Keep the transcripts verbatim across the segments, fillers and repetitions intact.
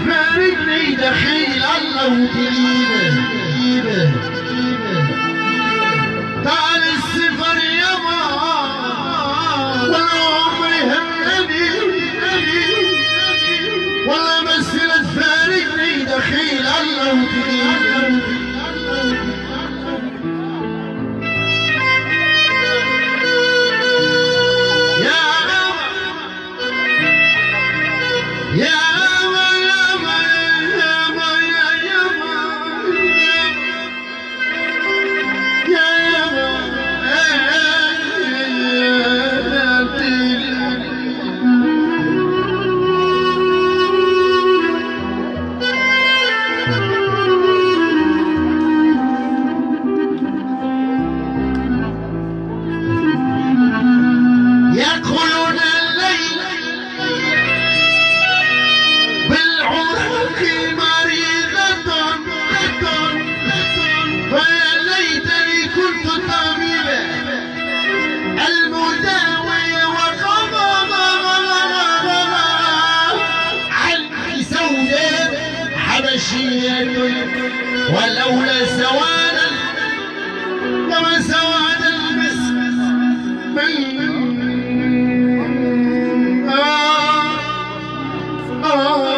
تفارقني دخيل الله وتجيبه تعال السفر يابا ولا عمري همني والله بس لا تفارقني دخيل الله وتجيبه ولولا سوادا كما سواد المسك من آه آه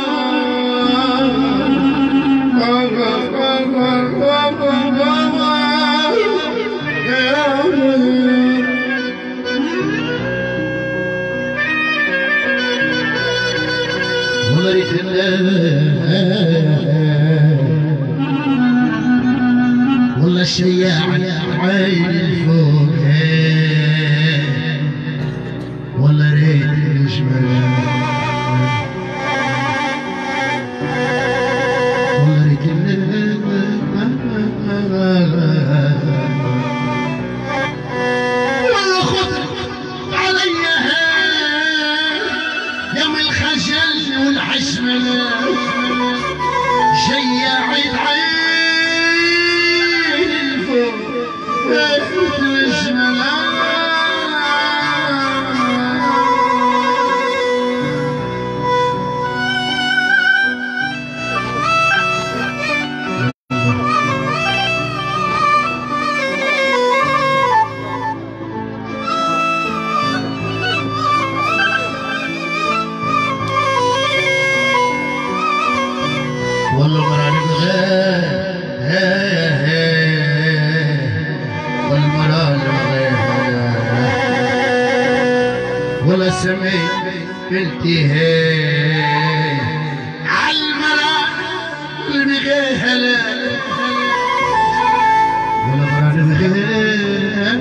والله الشياع عين الفوق والله ريت الجمال والله ريت والله خذ عليا يوم الخجل والحشمل شياع العين والله مراني بغير والله سميت بنتي هي عالمرا اللي بغير هلا والله مراني بغير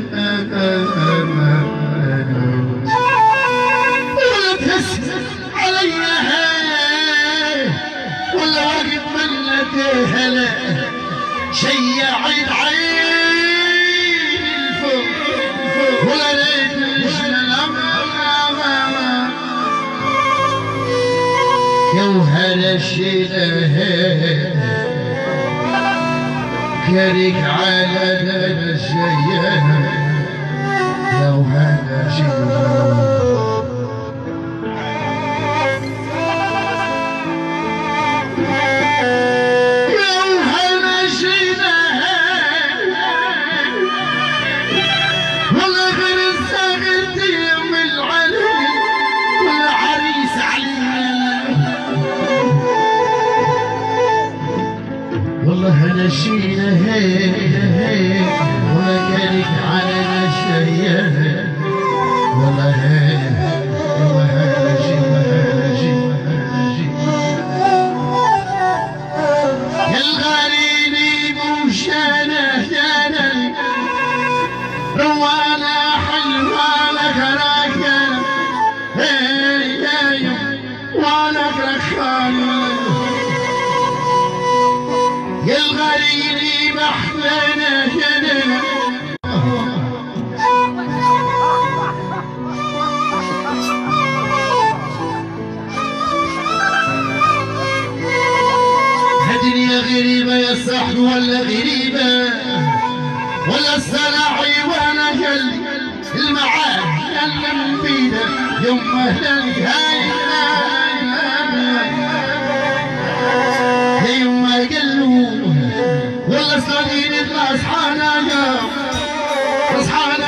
ولا تحس عليا هي والله واقف منك هلا شيع العين الفوق ولا ليت الجنة يوهلا الشيله كريك على دار الشيانة يوهلا الشيله نشينا هي هي ولا كانت علينا شيئا والله هي وهاجي وهاجي وهاجي يا الغاليني موشانا جانا روانا حلوانا كراكنا هي هي وانا كرخان يا الغاليني محفنا جننا هدني غريبة يا صاحبي ولا غريبة ولا الصلاحي وانا قلبي المعاد يلا من بيده يوم اهلك هاي دين اصحانا يا اصحانا